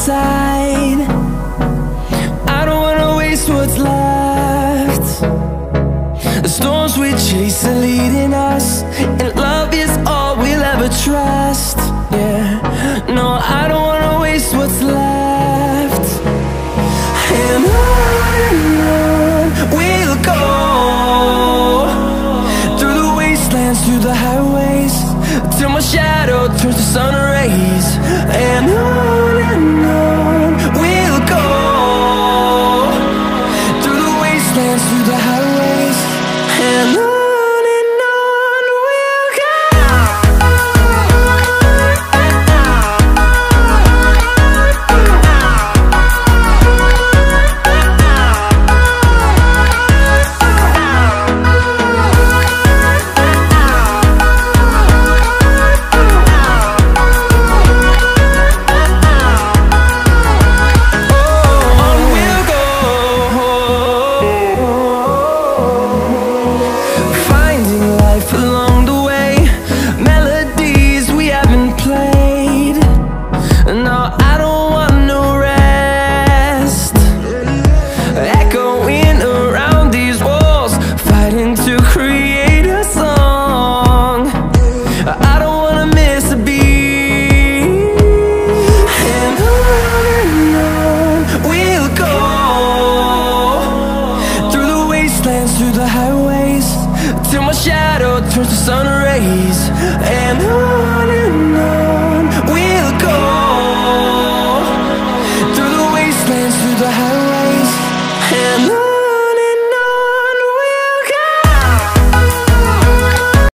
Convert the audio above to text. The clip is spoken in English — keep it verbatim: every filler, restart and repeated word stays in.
side. I don't wanna waste what's left. The storms we chase are leading us, and love is all we'll ever trust. Yeah, no, I don't wanna waste what's left. And on and on we'll go, through the wastelands, through the highways, till my shadow turns to sun rays.